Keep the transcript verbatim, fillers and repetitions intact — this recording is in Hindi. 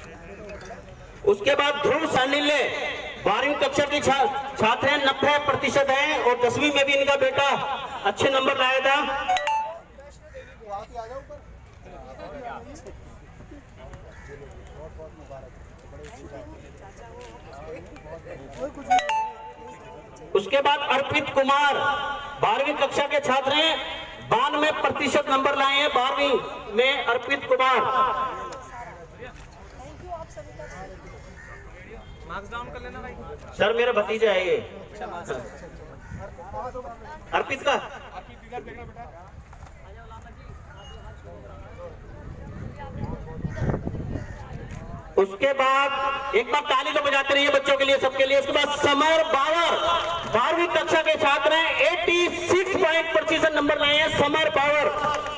उसके बाद ध्रुव सांडिल्य बारहवीं कक्षा के छा, छात्र हैं, नब्बे प्रतिशत हैं और दसवीं में भी इनका बेटा अच्छे नंबर लाया था। उसके बाद अर्पित कुमार बारहवीं कक्षा के छात्र हैं, बानवे प्रतिशत नंबर लाए हैं बारहवीं में अर्पित कुमार। मार्क्स डाउन कर लेना भाई। सर मेरा भतीजा है ये अर्पित का। उसके बाद एक बार ताली तो बजाते रहिए बच्चों के लिए, सबके लिए। उसके बाद समर बावर बारहवीं कक्षा के छात्र हैं, छियासी पॉइंट प्रतिशत नंबर लाए हैं समर बावर।